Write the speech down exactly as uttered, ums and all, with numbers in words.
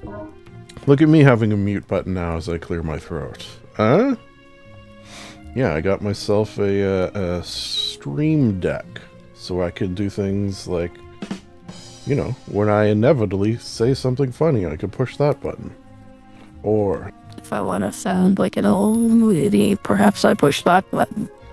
Look at me having a mute button now as I clear my throat. Huh? Yeah, I got myself a, uh, a stream deck, so I can do things like, you know, when I inevitably say something funny, I can push that button. Or... if I want to sound like an old lady, perhaps I push that button.